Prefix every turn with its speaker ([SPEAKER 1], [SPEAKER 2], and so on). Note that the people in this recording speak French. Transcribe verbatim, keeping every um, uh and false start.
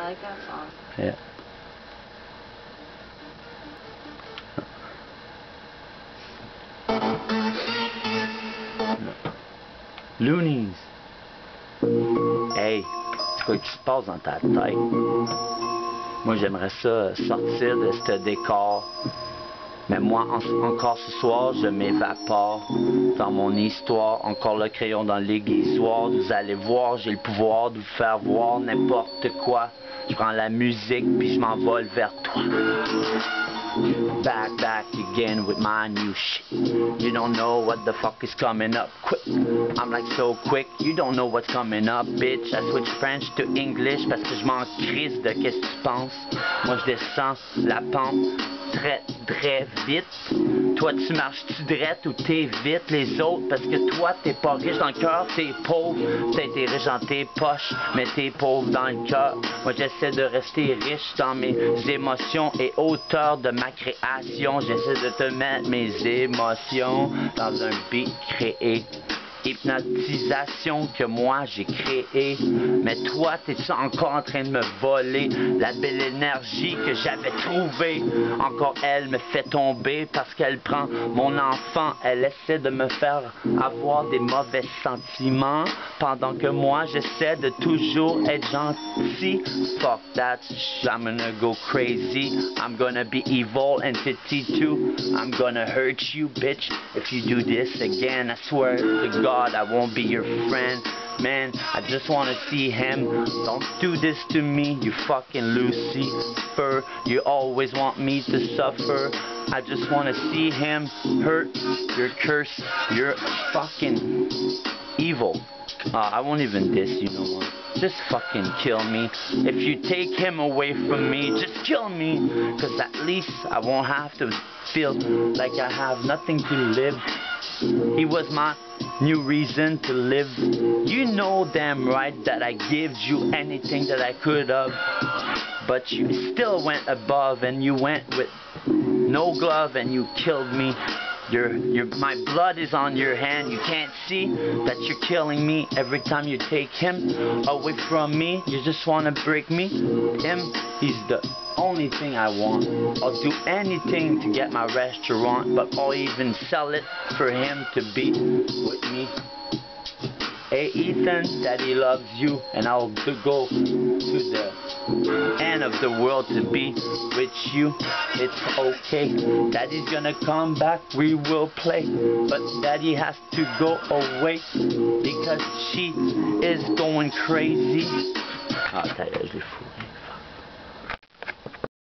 [SPEAKER 1] like that song.
[SPEAKER 2] Yeah. Loonies. Hey, c'est quoi qui se passe dans ta tête? Moi, j'aimerais ça sortir de ce décor. Mais moi, en, encore ce soir, je m'évapore dans mon histoire. Encore le crayon dans l'aiguisoire. Vous allez voir, j'ai le pouvoir de vous faire voir n'importe quoi. Je prends la musique, puis je m'envole vers toi. Back, back again with my new shit. You don't know what the fuck is coming up quick. I'm like so quick, you don't know what's coming up, bitch. I switch French to English parce que je m'en crisse de qu'est-ce que tu penses. Moi je descends la pente très très vite. Toi tu marches-tu drette ou t'es vite les autres? Parce que toi t'es pas riche dans le cœur, t'es pauvre. Peut-être t'es riche dans tes poches, mais t'es pauvre dans le cœur. Moi j'essaie de rester riche dans mes émotions et auteur de ma création. J'essaie de te mettre mes émotions dans un beat créé. Hypnotisation que moi j'ai créé. Mais toi, t'es-tu encore en train de me voler la belle énergie que j'avais trouvée? Encore elle me fait tomber parce qu'elle prend mon enfant. Elle essaie de me faire avoir des mauvais sentiments pendant que moi j'essaie de toujours être gentil. Fuck that, I'm gonna go crazy. I'm gonna be evil entity too. I'm gonna hurt you, bitch, if you do this again. I swear to God, I won't be your friend. Man, I just wanna see him. Don't do this to me, you fucking Lucifer. You always want me to suffer. I just wanna see him hurt. You're cursed. You're fucking evil. Uh, I won't even diss you no more. Just fucking kill me. If you take him away from me, just kill me. Cause at least I won't have to feel like I have nothing to live. He was my new reason to live. You know damn right that I gave you anything that I could have. But you still went above and you went with no glove and you killed me. Your, your, my blood is on your hand. You can't see that you're killing me every time you take him away from me. You just want to break me. Him, he's the only thing I want. I'll do anything to get my restaurant, but I'll even sell it for him to be with me. Hey Ethan, Daddy loves you, and I'll go to the end of the world to be with you. It's okay, Daddy's gonna come back, we will play, but Daddy has to go away because she is going crazy. Ah, t'as l'air, je l'ai fou.